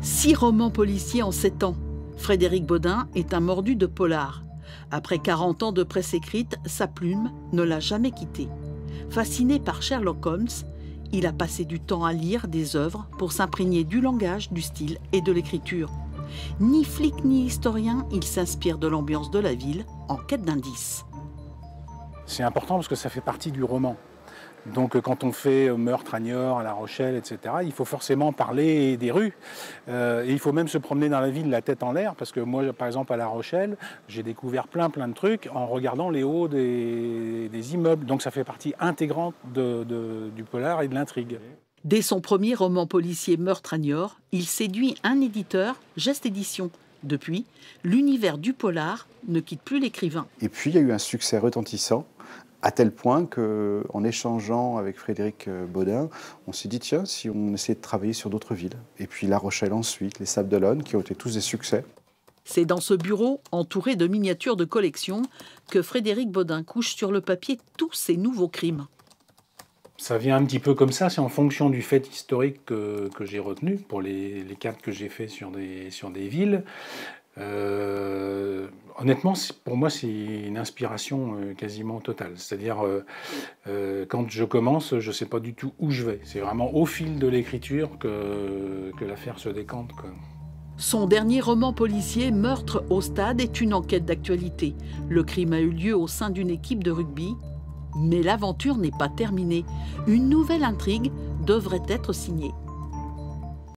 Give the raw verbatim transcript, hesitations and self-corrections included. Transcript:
Six romans policiers en sept ans. Frédéric Bodin est un mordu de polar. Après quarante ans de presse écrite, sa plume ne l'a jamais quitté. Fasciné par Sherlock Holmes, il a passé du temps à lire des œuvres pour s'imprégner du langage, du style et de l'écriture. Ni flic ni historien, il s'inspire de l'ambiance de la ville en quête d'indices. C'est important parce que ça fait partie du roman. Donc quand on fait meurtre à Niort, à La Rochelle, et cetera, il faut forcément parler des rues. Euh, et il faut même se promener dans la ville la tête en l'air, parce que moi, par exemple, à La Rochelle, j'ai découvert plein plein de trucs en regardant les hauts des, des immeubles. Donc ça fait partie intégrante de, de, du polar et de l'intrigue. Dès son premier roman policier Meurtre à Niort, il séduit un éditeur, Geste Éditions. Depuis, l'univers du polar ne quitte plus l'écrivain. Et puis il y a eu un succès retentissant, à tel point qu'en échangeant avec Frédéric Bodin, on s'est dit tiens, si on essayait de travailler sur d'autres villes. Et puis La Rochelle ensuite, les Sables d'Olonne, qui ont été tous des succès. C'est dans ce bureau, entouré de miniatures de collection, que Frédéric Bodin couche sur le papier tous ses nouveaux crimes. Ça vient un petit peu comme ça, c'est en fonction du fait historique que, que j'ai retenu pour les, les cartes que j'ai fait sur des, sur des villes. Euh, honnêtement, pour moi, c'est une inspiration euh, quasiment totale. C'est-à-dire, euh, euh, quand je commence, je ne sais pas du tout où je vais. C'est vraiment au fil de l'écriture que, que l'affaire se décante, quoi. Son dernier roman policier, Meurtre au stade, est une enquête d'actualité. Le crime a eu lieu au sein d'une équipe de rugby, mais l'aventure n'est pas terminée. Une nouvelle intrigue devrait être signée.